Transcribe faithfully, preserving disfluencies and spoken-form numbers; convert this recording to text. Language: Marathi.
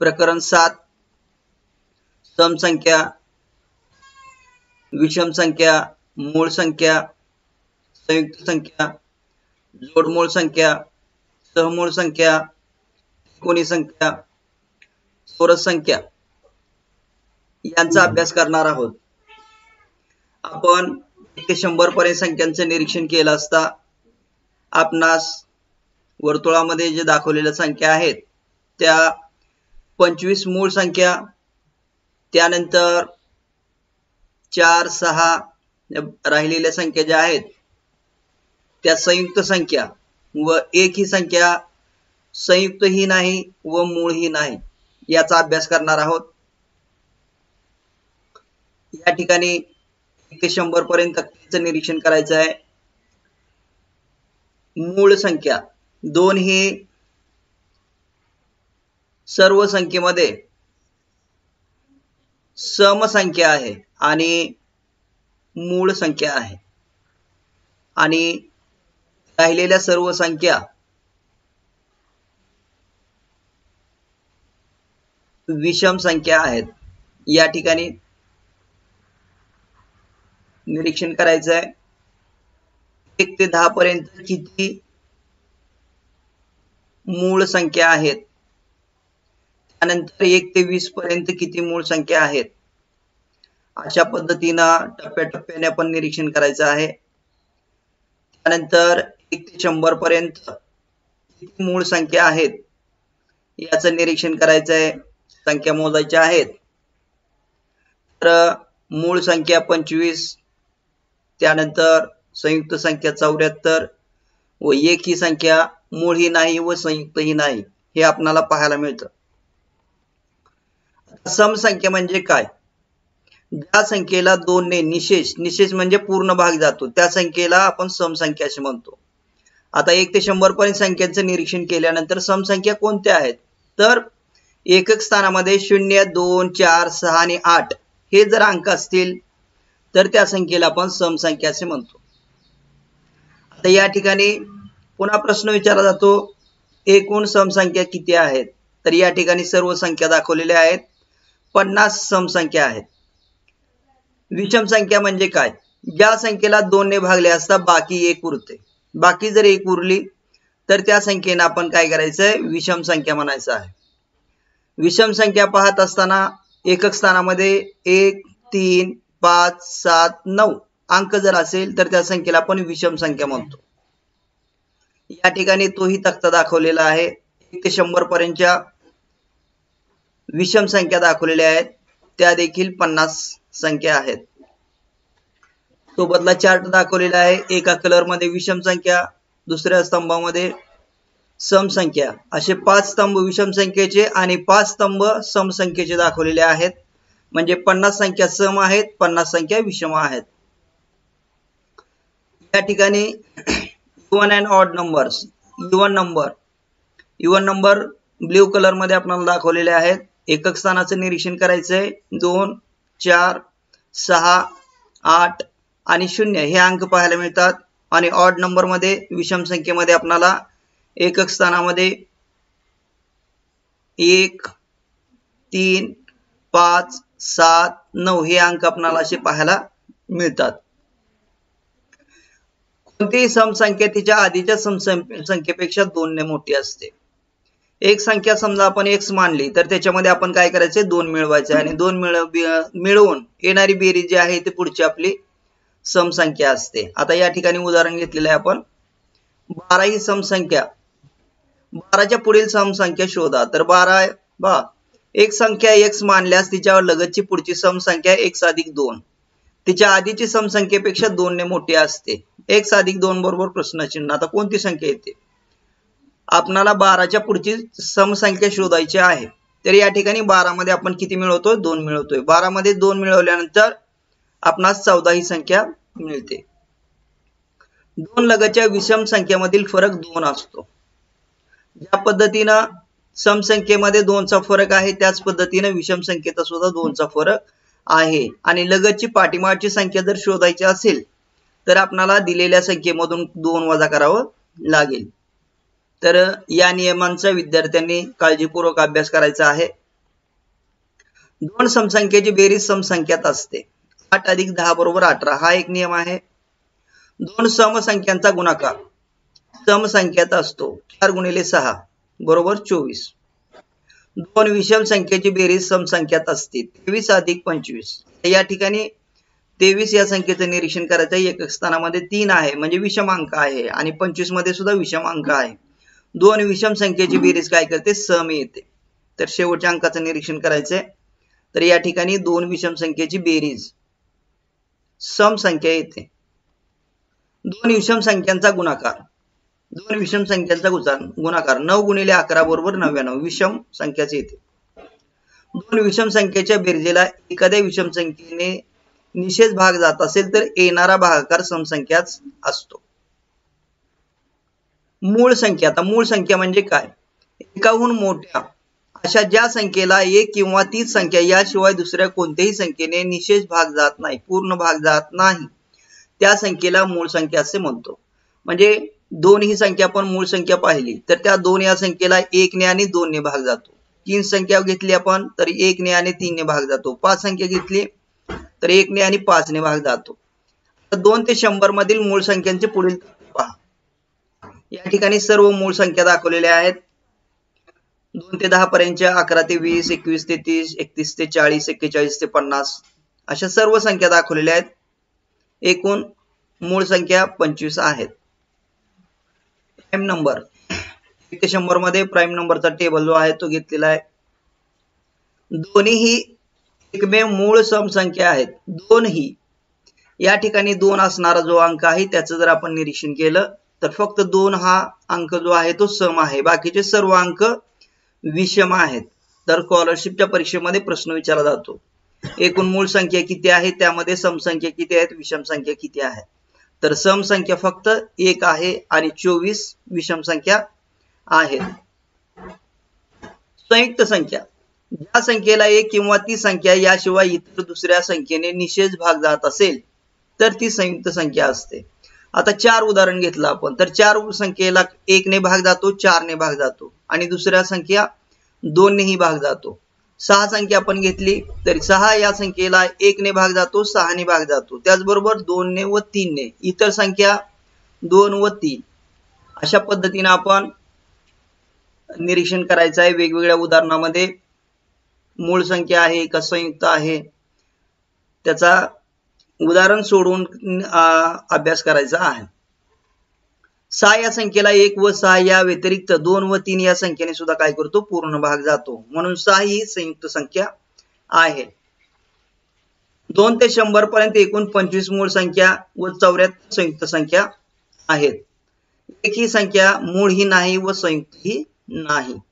प्रकरण सात सम संख्या, विषम संख्या, मूळ संख्या, संयुक्त संख्या, जोडमूळ संख्या, सहमूळ संख्या, त्रिकोणी संख्या, चौरस संख्या यांचा अभ्यास करणार आहोत। आपण एक ते शंभर पर्यंत संख्यांचे निरीक्षण केलं असता आपणास वर्तुळामध्ये जे दाखवलेल्या संख्या आहेत त्या पंचवीस मूळ संख्या, त्यानंतर चार सहा राहिलेल्या संख्या ज्या आहेत त्या संयुक्त संख्या व एक ही संख्या संयुक्त ही नाही व मूळ ही नाही याचा अभ्यास करणार आहोत। या ठिकाणी एक ते शंभर पर्यंत संख्येचं निरीक्षण करायचं आहे। मूळ संख्या दोन ही सर्व संख्येमध्ये सम संख्या आहे आणि मूळ संख्या आहे आणि राहिलेल्या सर्व संख्या विषम संख्या आहेत। या ठिकाणी निरीक्षण करायचं आहे एक ते दहा पर्यंत किती मूळ संख्या आहेत, त्यानंतर एक ते वीस पर्यंत किती मूळ संख्या आहेत। अशा पद्धतीनं टप्प्याटप्प्याने आपण निरीक्षण करायचं आहे। त्यानंतर एक ते शंभर पर्यंत किती मूळ संख्या आहेत याचं निरीक्षण करायचं आहे, संख्या मोजायच्या आहेत। तर मूळ संख्या पंचवीस, त्यानंतर संयुक्त संख्या चौऱ्याहत्तर व एक ही संख्या मूळ ही नाही व संयुक्त ही नाही हे आपल्याला पाहायला मिळतं। सम संख्या म्हणजे काय? ज्या संख्येला दोन ने निशेष, निशेष म्हणजे पूर्ण भाग जातो त्या संख्येला आपण सम संख्या असे म्हणतो। आता एक ते शंभर पर्यंत संख्यांचं निरीक्षण केल्यानंतर सम संख्या कोणत्या आहेत तर एकक स्थानामध्ये शून्य, दोन, चार, सहा आणि आठ हे जर अंक असतील तर त्या संख्येला आपण सम संख्या असे म्हणतो। आता या ठिकाणी पुन्हा प्रश्न विचारला जातो एकूण सम संख्या किती आहेत? तर या ठिकाणी सर्व संख्या दाखवलेल्या आहेत, पन्नास सम संख्या आहेत। विषम संख्या म्हणजे काय? ज्या संख्येला दोन ने भागले असता बाकी एक उरते, बाकी जर एक उरली तर त्या संख्येला आपण काय करायचंय विषम संख्या म्हणायचं आहे। विषम संख्या पाहत असताना एकक स्थानामध्ये एक, तीन, पाच, सात, नऊ अंक जर असेल तर त्या संख्येला आपण विषम संख्या म्हणतो। या ठिकाणी तोही तक्ता दाखवलेला आहे, एक ते शंभर पर्यंतच्या विषम संख्या दाखवलेल्या आहेत, त्या देखील पन्नास संख्या आहेत। सोबतला चार्ट दाखवलेला आहे, एका कलर मध्ये विषम संख्या, दुसऱ्या स्तंभामध्ये सम संख्या, असे पाच स्तंभ विषम संख्येचे आणि पाच स्तंभ सम संख्येचे दाखवलेले आहेत। म्हणजे पन्नास संख्या सम आहेत, पन्नास संख्या विषम आहेत। या ठिकाणी even and odd numbers, even number, even number blue colour मध्ये आपल्याला दाखवलेले आहेत। एकक स्थानाचं निरीक्षण करायचंय, दोन, चार, सहा, आठ आणि शून्य हे अंक पाहायला मिळतात। आणि ऑड नंबर मध्ये विषम संख्येमध्ये आपल्याला एकक स्थानामध्ये एक, तीन, पाच, सात, नऊ हे अंक आपल्याला असे पाहायला मिळतात। कोणतीही सम संख्या तिच्या आधीच्या सम संख्येपेक्षा दोन ने मोठी असते। एक संख्या समजा आपण x मानली तर त्याच्यामध्ये आपण काय करायचे दोन मिळवायचे आणि दोन मिळवून येणारी बेरीज जी आहे ती पुढची आपली सम संख्या असते। आता या ठिकाणी उदाहरण घेतलेलं आहे आपण, बारा ही सम संख्या, बाराच्या पुढील सम संख्या शोधा। तर बारा बा एक संख्या x मानल्यास तिच्यावर लगतची पुढची सम संख्या x अधिक दोन तिच्या आधीची सम संख्येपेक्षा दोन ने मोठी असते। x अधिक दोन बरोबर प्रश्नचिन्ह। आता कोणती संख्या येते? आपणाला बाराच्या पुढची सम संख्या शोधायची आहे। तर या ठिकाणी बारा मध्ये आपण किती मिळवतोय? दोन मिळवतोय। बारा मध्ये दोन मिळवल्यानंतर आपणास चौदा ही संख्या मिळते। दोन लगतच्या विषम संख्येमधील फरक दोन असतो। ज्या पद्धतीने सम संख्येमध्ये दोनचा फरक आहे त्याच पद्धतीने विषम संख्येत सुद्धा दोनचा फरक आहे। आणि लगतची पाठीमागची संख्या जर शोधायची असेल तर आपल्याला दिलेल्या संख्येमधून दोन वजा करावं लागेल। तर या नियमांचा विद्यार्थ्यांनी काळजीपूर्वक अभ्यास करायचा आहे। दोन समसंख्येची बेरीज समसंख्यात असते. आठ अधिक दहा बरोबर अठरा हा एक नियम आहे. दोन समसंख्यांचा गुणाकार समसंख्यात असतो. चार गुणिले सहा बरोबर चोवीस. दोन विषम संख्येची बेरीज समसंख्यात असते. तेवीस अधिक पंचवीस. या ठिकाणी तेवीस या संख्येचं निरीक्षण करायचं आहे. एकक स्थानामध्ये तीन आहे म्हणजे विषम अंक आहे आणि पंचवीस मध्ये सुद्धा विषम अंक आहे. दोन विषम संख्येची बेरीज काय करते? सम येते. तर शेवटच्या अंकाचं निरीक्षण करायचंय. तर या ठिकाणी दोन विषम संख्येची बेरीज सम संख्या येते. दोन विषम संख्यांचा गुणाकार दोन विषम संख्यांचा गुणाकार नऊ गुणिले अकरा बरोबर नव्याण्णव विषम संख्याच येते. दोन विषम संख्येच्या बेरजेला एखाद्या विषम संख्येने निषेध भाग जात असेल तर येणारा भागाकार समसंख्याच असतो. मूळ संख्या. आता मूळ संख्या म्हणजे काय? एकाहून मोठ्या अशा ज्या संख्येला एक किंवा तीच संख्या याशिवाय दुसऱ्या कोणत्याही संख्येने निषेध भाग जात नाही, पूर्ण भाग जात नाही, त्या संख्येला मूळ संख्या असे म्हणतो. म्हणजे दोन ही संख्या आपण मूळ संख्या पाहिली तर त्या दोन या संख्येला एक ने आणि दोन ने भाग जातो. तीन संख्या घेतली आपण तर एक ने आणि तीन ने भाग जातो. पाच संख्या घेतली तर एक ने आणि पाच ने भाग जातो. दोन ते शंभर मधील मूळ संख्यांचे पुढील पहा. या ठिकाणी सर्व मूळ संख्या दाखवलेल्या आहेत. दोन ते दहा पर्यंतच्या अकरा ते वीस, एकवीस ते तीस, एकतीस ते चाळीस, एक्केचाळीस ते पन्नास अशा सर्व संख्या दाखवलेल्या आहेत. एकूण मूळ संख्या पंचवीस आहेत. प्राइम नंबर एक ते शंभर मध्ये प्राइम नंबरचा टेबल जो आहे तो घेतलेला आहे. दोन्ही एकमेव मूळ समसंख्या आहेत. दोनही या ठिकाणी दोन असणारा जो अंक आहे त्याचं जर आपण निरीक्षण केलं तर फक्त दोन हा अंक जो आहे तो सम आहे. बाकीचे सर्व अंक विषम आहेत. तर स्कॉलरशिपच्या परीक्षेमध्ये प्रश्न विचारला जातो. एकूण मूळ संख्या किती आहे, त्यामध्ये समसंख्या किती आहेत, विषम संख्या किती आहेत. तर सम संख्या फक्त एक आहे आणि चोवीस विषम संख्या आहेत. संयुक्त संख्या. ज्या संख्येला एक किंवा ती संख्या याशिवाय इतर दुसऱ्या संख्येने निषेध भाग जात असेल तर ती संयुक्त संख्या असते. आता चार उदाहरण घेतलं आपण तर चार संख्येला एक ने भाग जातो, चार ने भाग जातो आणि दुसऱ्या संख्या दोन नेही भाग जातो. सहा संख्या आपण घेतली तर सहा या संख्येला एक ने भाग जातो, सहा ने भाग जातो. त्याचबरोबर दोन ने व तीन ने. इतर संख्या दोन व तीन अशा पद्धतीने आपण निरीक्षण करायचं आहे. वेगवेगळ्या उदाहरणामध्ये मूळ संख्या आहे का संयुक्त आहे त्याचा उदाहरण सोडून अभ्यास करायचा आहे. सहा या संख्येला एक व सहा या व्यतिरिक्त दोन व तीन या संख्येने सुद्धा काय करतो? पूर्ण भाग जातो. म्हणून सहा ही संयुक्त संख्या आहे. दोन ते शंभर पर्यंत एकूण पंचवीस मूळ संख्या व चौऱ्याहत्तर संयुक्त संख्या आहेत. एक ही संख्या मूळ ही नाही व संयुक्त ही नाही.